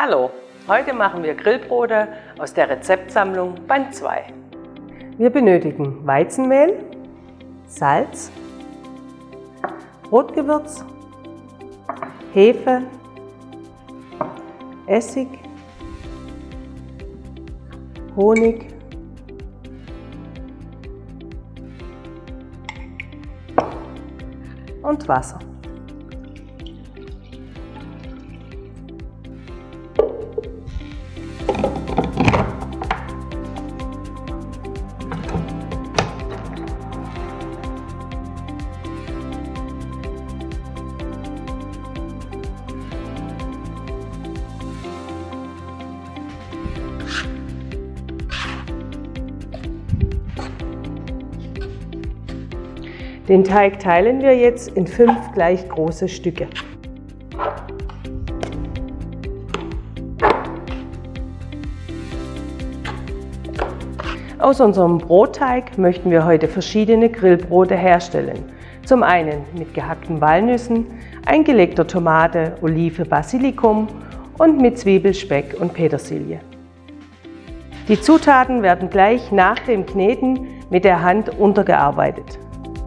Hallo, heute machen wir Grillbrote aus der Rezeptsammlung Band 2. Wir benötigen Weizenmehl, Salz, Brotgewürz, Hefe, Essig, Honig, und Wasser. Den Teig teilen wir jetzt in 5 gleich große Stücke. Aus unserem Brotteig möchten wir heute verschiedene Grillbrote herstellen. Zum einen mit gehackten Walnüssen, eingelegter Tomate, Olive, Basilikum und mit Zwiebel, Speck und Petersilie. Die Zutaten werden gleich nach dem Kneten mit der Hand untergearbeitet.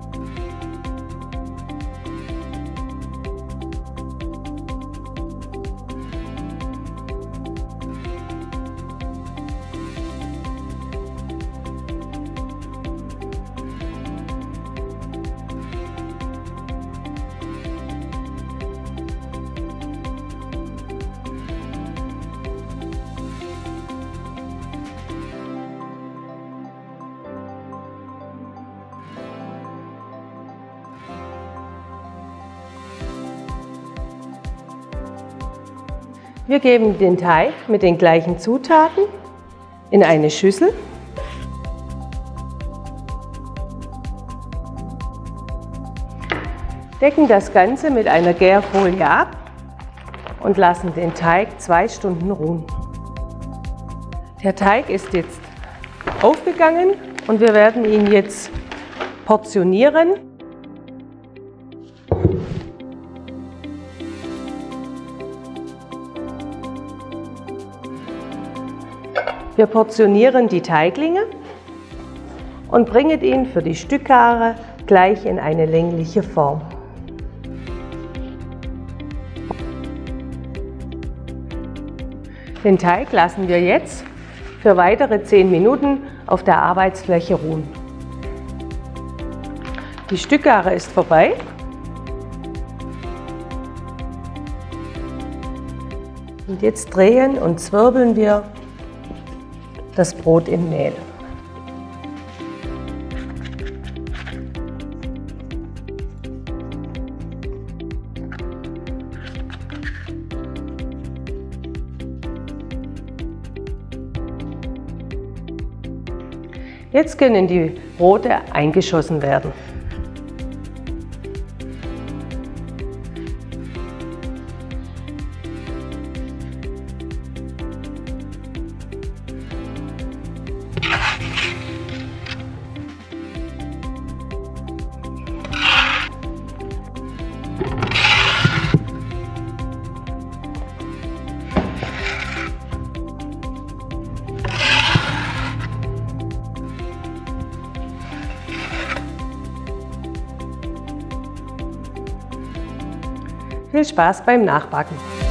Wir geben den Teig mit den gleichen Zutaten in eine Schüssel. Decken das Ganze mit einer Gärfolie ab und lassen den Teig 2 Stunden ruhen. Der Teig ist jetzt aufgegangen und wir werden ihn jetzt portionieren. Wir portionieren die Teiglinge und bringen ihn für die Stückgare gleich in eine längliche Form. Den Teig lassen wir jetzt für weitere 10 Minuten auf der Arbeitsfläche ruhen. Die Stückgare ist vorbei. Und jetzt drehen und zwirbeln wir das Brot in Mehl. Jetzt können die Brote eingeschossen werden. Viel Spaß beim Nachbacken!